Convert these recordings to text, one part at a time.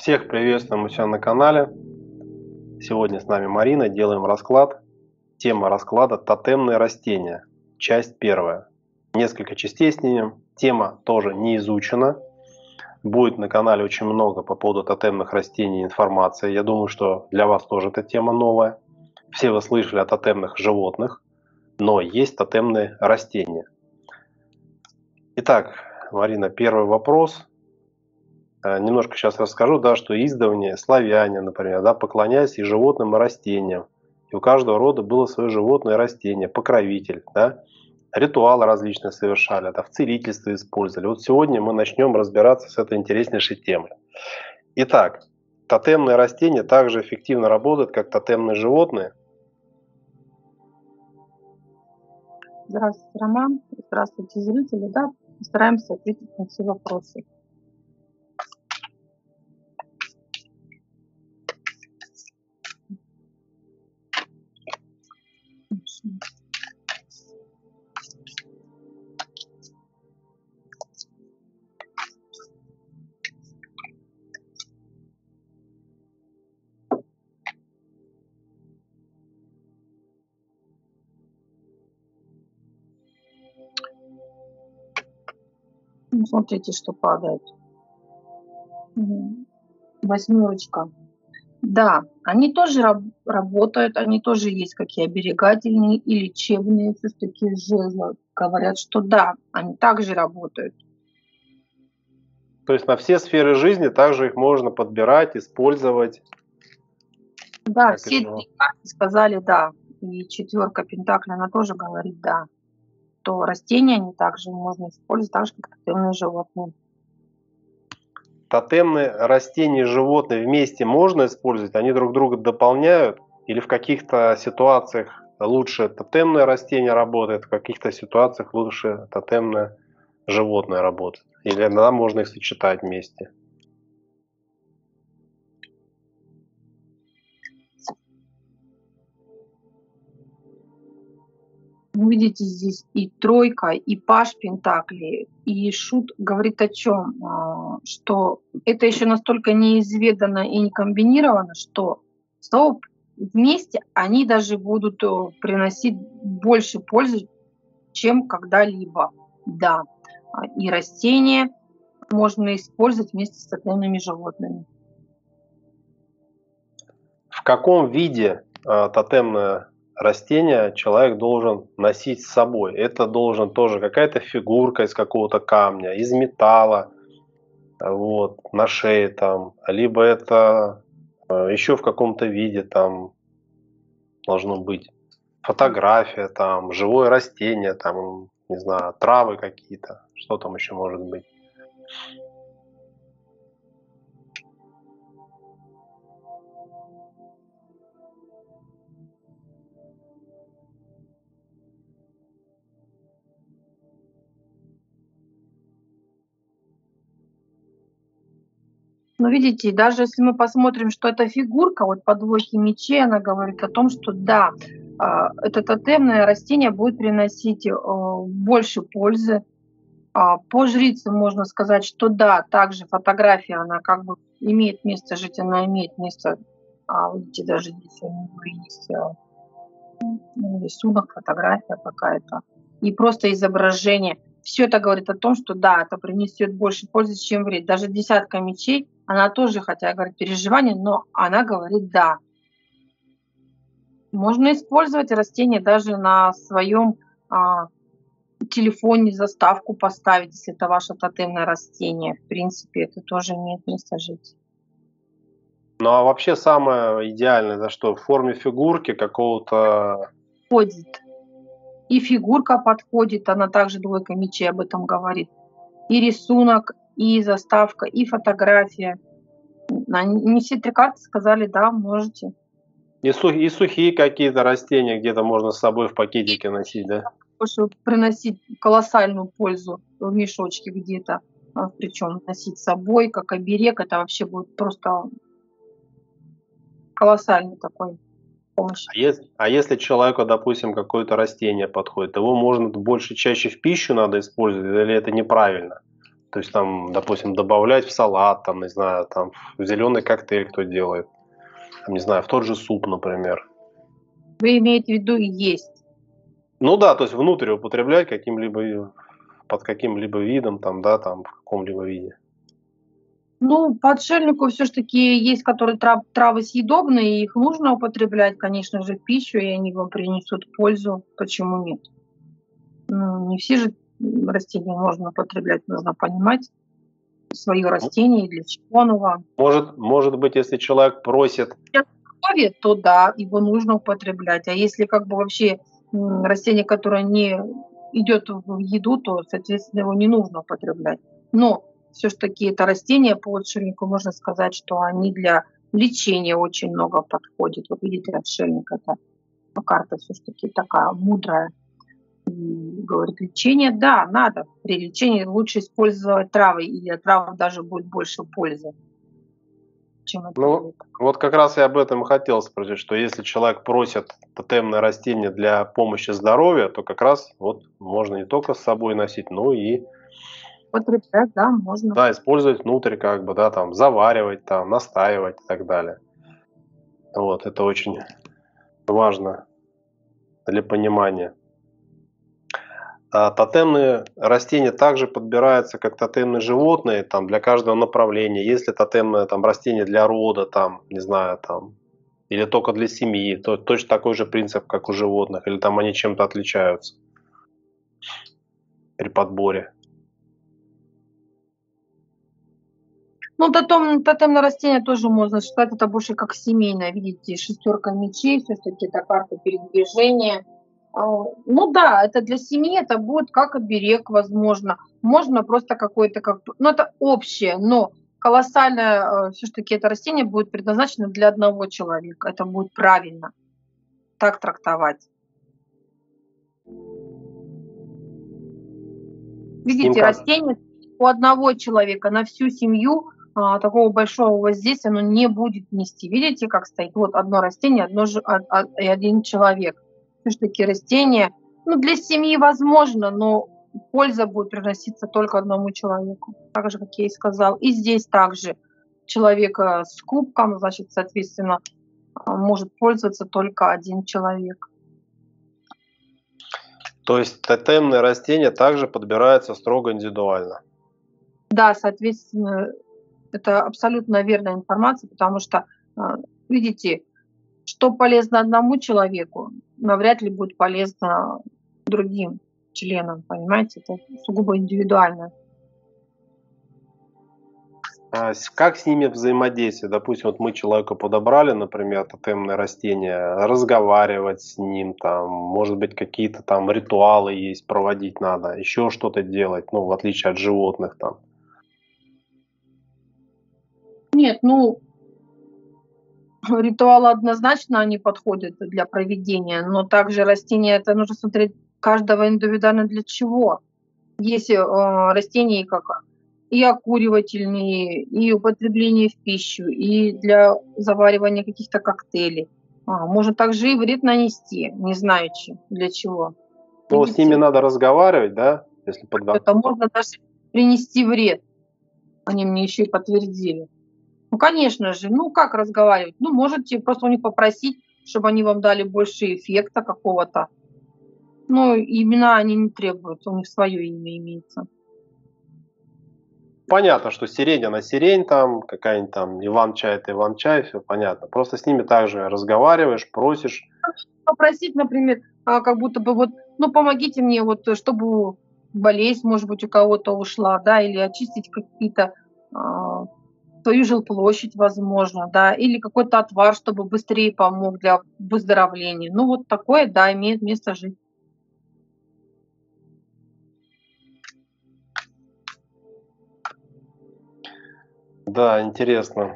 Всех приветствуем у себя на канале. Сегодня с нами Марина, делаем расклад. Тема расклада — тотемные растения. Часть первая. Несколько частей с ним. Тема тоже не изучена. Будет на канале очень много по поводу тотемных растений информации. Я думаю, что для вас тоже эта тема новая. Все вы слышали о тотемных животных, но есть тотемные растения. Итак, Марина, первый вопрос. Немножко сейчас расскажу, да, что издавна славяне, например, да, поклонялись и животным, и растениям. И у каждого рода было свое животное и растение, покровитель, да. Ритуалы различные совершали, да, в целительстве использовали. Вот сегодня мы начнем разбираться с этой интереснейшей темой. Итак, тотемные растения также эффективно работают, как тотемные животные. Здравствуйте, Роман. Здравствуйте, зрители. Да, постараемся ответить на все вопросы. Смотрите, что падает. Восьмерочка. Да, они тоже работают, они тоже есть как и оберегательные, и лечебные, все-таки жезлы. Говорят, что да, они также работают. То есть на все сферы жизни также их можно подбирать, использовать. Да, все три карты сказали да. И четверка пентаклей, она тоже говорит да. То растения они также можно использовать, так же как тотемные животные. Тотемные растения и животные вместе можно использовать? Они друг друга дополняют? Или в каких-то ситуациях лучше тотемное растение работает, в каких-то ситуациях лучше тотемное животное работает? Или иногда можно их сочетать вместе? Видите, здесь и тройка, и паш пентаклей, и шут говорит о чем? Что это еще настолько неизведано и не комбинировано, что вместе они даже будут приносить больше пользы, чем когда-либо. Да, и растения можно использовать вместе с тотемными животными. В каком виде тотемное растение человек должен носить с собой? Это должен тоже какая-то фигурка из какого-то камня, из металла, вот, на шее там, либо это еще в каком-то виде там должно быть фотография, там, живое растение, там, не знаю, травы какие-то, что там еще может быть. Но видите, даже если мы посмотрим, что эта фигурка, вот по двойке мечей, она говорит о том, что да, это тотемное растение будет приносить больше пользы. По жрице можно сказать, что да, также фотография, она как бы имеет место жить, она имеет место, видите, даже здесь у него есть рисунок, фотография какая-то, и просто изображение. Все это говорит о том, что да, это принесет больше пользы, чем вред. Даже десятка мечей, она тоже, хотя говорит переживания, но она говорит да. Можно использовать растение даже на своем телефоне, заставку поставить, если это ваше тотемное растение. В принципе, это тоже имеет место жить. Ну а вообще самое идеальное, за что? В форме фигурки какого-то... Подходит. И фигурка подходит, она также двойка мечей об этом говорит. И рисунок, и заставка, и фотография. Не все три карты сказали, да, можете. И сухие какие-то растения где-то можно с собой в пакетике носить, да? Чтобы приносить колоссальную пользу в мешочке где-то. Причем носить с собой, как оберег, это вообще будет просто колоссальный такой помощь. А если человеку, допустим, какое-то растение подходит, его можно больше, чаще в пищу надо использовать, или это неправильно? То есть там, допустим, добавлять в салат, там, не знаю, там, в зеленый коктейль кто делает, там, не знаю, в тот же суп, например. Вы имеете в виду есть? Ну да, то есть внутрь употреблять каким-либо, под каким-либо видом, там, да, там, в каком-либо виде. Ну, по отшельнику все ж таки есть, которые травы съедобные, и их нужно употреблять, конечно же, в пищу, и они вам принесут пользу. Почему нет? Ну, не все же растения можно употреблять, нужно понимать свое растение и для чего оно вам. Может быть, если человек просит, Для здоровья, то да, его нужно употреблять. А если как бы вообще растение, которое не идет в еду, то, соответственно, его не нужно употреблять. Но все ж таки это растения по отшельнику, можно сказать, что они для лечения очень много подходят. Вот видите, отшельник — это карта все ж таки такая мудрая. И говорит, лечение, да, надо. При лечении лучше использовать травы, и от трав даже будет больше пользы, чем от ну, таблеток. вот как раз я об этом и хотел спросить, что если человек просит тотемное растение для помощи здоровью, то как раз вот можно не только с собой носить, но и, Употреблять, да, можно. да, использовать внутрь, как бы, да, там, заваривать, там, настаивать и так далее. Вот, это очень важно для понимания. А тотемные растения также подбираются как тотемные животные, там, для каждого направления. Если тотемное там растение для рода, там, не знаю, там, или только для семьи, то точно такой же принцип, как у животных, или там они чем-то отличаются при подборе. Ну, тотемное растение тоже можно считать, это больше как семейное. Видите, шестерка мечей, все-таки это карта передвижения. Ну да, это для семьи, это будет как оберег, возможно. Можно просто какое-то, как, ну это общее, но колоссальное, все-таки это растение будет предназначено для одного человека. Это будет правильно так трактовать. С ним Видите, как? растение у одного человека на всю семью такого большого воздействия оно не будет нести. Видите, как стоит? Вот одно растение, и один человек. Все-таки растение, ну, для семьи возможно, но польза будет приноситься только одному человеку. Так же, как я и сказал. И здесь также человек с кубком, значит, соответственно, может пользоваться только один человек. То есть тотемные растения также подбираются строго индивидуально. Да, соответственно, это абсолютно верная информация, потому что, видите, что полезно одному человеку, навряд ли будет полезно другим членам, понимаете? Это сугубо индивидуально. Как с ними взаимодействовать? Допустим, вот мы человека подобрали, например, тотемное растение, разговаривать с ним, там, может быть, какие-то там ритуалы есть, проводить надо, еще что-то делать, ну, в отличие от животных там. Нет, ну, ритуалы однозначно они подходят для проведения, но также растения, это нужно смотреть каждого индивидуально для чего. Есть растения как и окуривательные, и употребление в пищу, и для заваривания каких-то коктейлей. Может также и вред нанести, не знаючи для чего. Ну, с ними Видите, надо разговаривать, да, если это можно даже принести вред. Они мне еще и подтвердили. Ну, конечно же, ну как разговаривать? Ну, можете просто у них попросить, чтобы они вам дали больше эффекта какого-то. Ну, имена они не требуют, у них свое имя имеется. Понятно, что сирень, она сирень там, какая-нибудь там Иван-чай, это Иван-чай, все понятно. Просто с ними также разговариваешь, просишь. Попросить, например, как будто бы вот, ну, помогите мне, вот, чтобы болезнь, может быть, у кого-то ушла, да, или очистить какие-то свою жилплощадь, возможно, да, или какой-то отвар, чтобы быстрее помог для выздоровления. Ну, вот такое, да, имеет место жить. Да, интересно.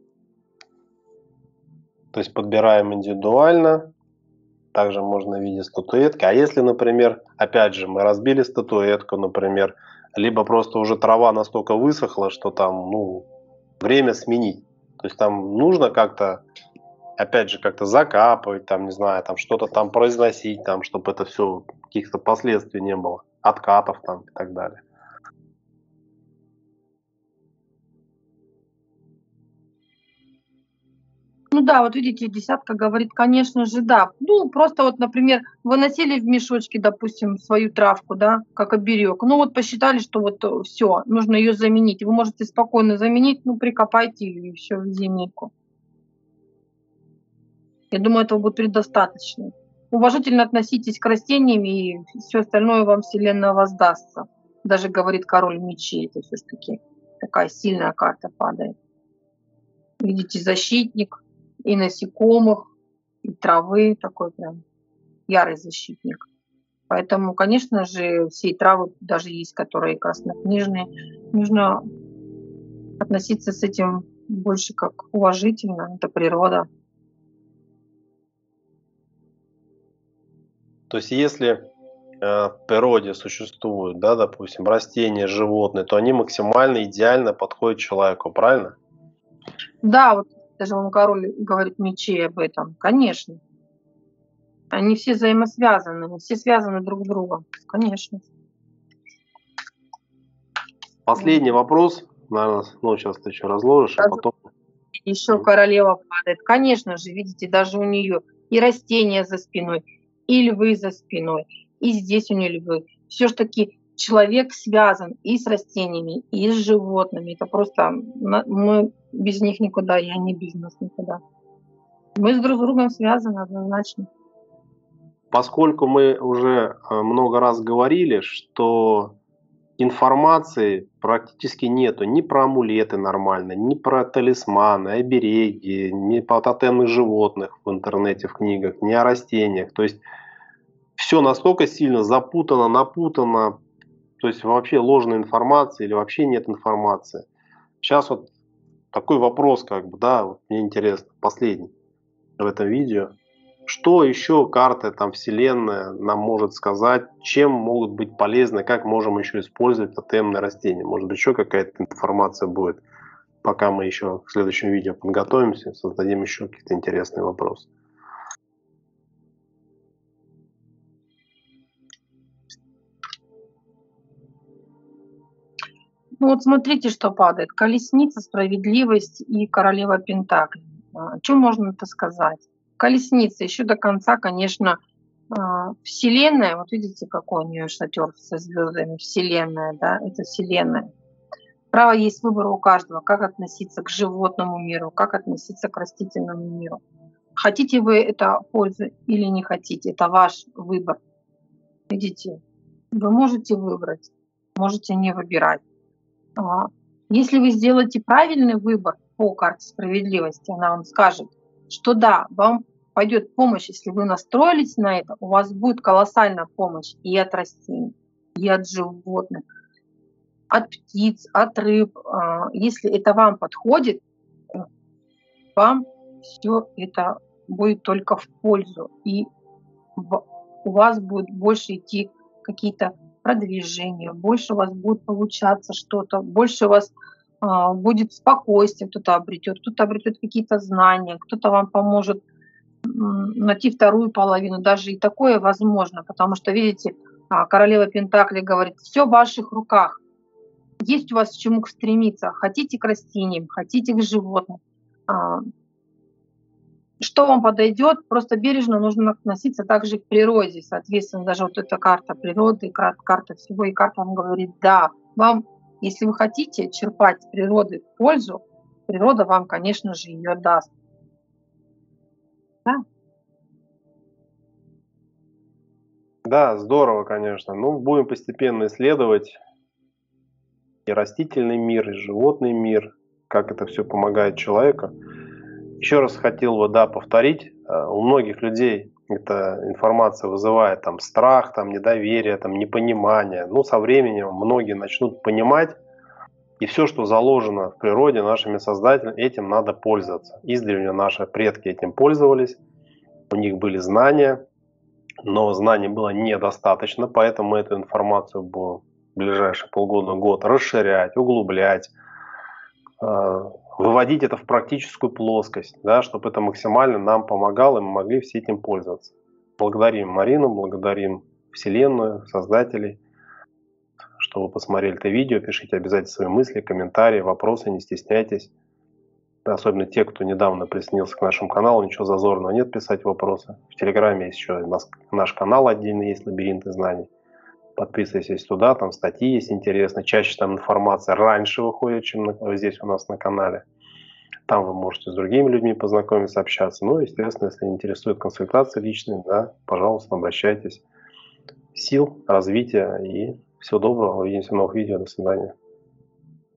То есть подбираем индивидуально, также можно в виде статуэтки. А если, например, опять же, мы разбили статуэтку, например, либо просто уже трава настолько высохла, что там, ну, время сменить. То есть там нужно как-то, опять же, как-то закапывать, там, не знаю, там что-то там произносить, там, чтобы это все, каких-то последствий не было, откатов там и так далее. Ну да, вот видите, десятка говорит, конечно же, да. Ну, просто вот, например, вы носили в мешочке, допустим, свою травку, да, как оберег. Ну вот посчитали, что вот все, нужно ее заменить. Вы можете спокойно заменить, ну, прикопайте ее и все в земельку. Я думаю, этого будет предостаточно. Уважительно относитесь к растениям, и все остальное вам Вселенная воздастся. Даже говорит король мечей, это все-таки такая сильная карта падает. Видите, защитник и насекомых, и травы, такой прям ярый защитник. Поэтому, конечно же, все травы, даже есть, которые краснокнижные, нужно относиться с этим больше как уважительно, это природа. То есть если в природе существуют, да, допустим, растения, животные, то они максимально идеально подходят человеку, правильно? Да, вот даже он король говорит мечей об этом, конечно. Они все взаимосвязаны, они все связаны друг с другом, конечно. Последний вопрос, наверное, ну, сейчас ты еще разложишь, а потом... Еще королева падает. Конечно же, видите, даже у нее и растения за спиной, и львы за спиной, и здесь у нее львы. Все-таки человек связан и с растениями, и с животными. Это просто мы без них никуда, и они без нас никуда. Мы с друг другом связаны однозначно. Поскольку мы уже много раз говорили, что информации практически нету ни про амулеты нормально, ни про талисманы, обереги, ни про тотемных животных в интернете, в книгах, ни о растениях. То есть все настолько сильно запутано, напутано, то есть вообще ложная информация или вообще нет информации. Сейчас вот такой вопрос, как бы, да, вот мне интересно, последний в этом видео. Что еще карта, там, Вселенная нам может сказать, чем могут быть полезны, как можем еще использовать тотемные растения? Может быть, еще какая-то информация будет, пока мы еще к следующему видео подготовимся, создадим еще какие-то интересные вопросы. Ну вот смотрите, что падает. Колесница, справедливость и королева Пентаклей. Что можно это сказать? Колесница еще до конца, конечно, Вселенная, вот видите, какой у нее шатер со звездами, Вселенная, да, это Вселенная. Право есть выбор у каждого, как относиться к животному миру, как относиться к растительному миру. Хотите вы это пользу или не хотите, это ваш выбор. Видите, вы можете выбрать, можете не выбирать. Если вы сделаете правильный выбор по карте справедливости, она вам скажет, что да, вам пойдет помощь, если вы настроились на это, у вас будет колоссальная помощь и от растений, и от животных, от птиц, от рыб. Если это вам подходит, вам все это будет только в пользу, и у вас будет больше идти какие-то продвижения, больше у вас будет получаться что-то, больше у вас будет спокойствие, кто-то обретет какие-то знания, кто-то вам поможет найти вторую половину, даже и такое возможно, потому что, видите, королева Пентакли говорит, все в ваших руках, есть у вас к чему стремиться, хотите к растениям, хотите к животным, что вам подойдет, просто бережно нужно относиться также к природе. Соответственно, даже вот эта карта природы, карта всего, и карта вам говорит, да, вам, если вы хотите черпать с природы пользу, природа вам, конечно же, ее даст. Да? Да, здорово, конечно. Ну, будем постепенно исследовать и растительный мир, и животный мир, как это все помогает человеку. Еще раз хотел бы, да, повторить, у многих людей эта информация вызывает там страх, там недоверие, там непонимание. Ну, со временем многие начнут понимать, и все, что заложено в природе нашими создателями, этим надо пользоваться. Издревле наши предки этим пользовались, у них были знания, но знаний было недостаточно, поэтому мы эту информацию будем в ближайшие полгода-год расширять, углублять, выводить это в практическую плоскость, да, чтобы это максимально нам помогало, и мы могли все этим пользоваться. Благодарим Марину, благодарим Вселенную, создателей, что вы посмотрели это видео. Пишите обязательно свои мысли, комментарии, вопросы, не стесняйтесь. особенно те, кто недавно присоединился к нашему каналу, ничего зазорного нет писать вопросы. В Телеграме есть еще наш канал отдельный, есть «Лабиринты знаний». Подписывайтесь туда, там статьи есть интересные. Чаще там информация раньше выходит, чем здесь у нас на канале. Там вы можете с другими людьми познакомиться, общаться. Ну, естественно, если интересует консультации личные, да, пожалуйста, обращайтесь. Сил, развития и всего доброго. Увидимся в новых видео. До свидания.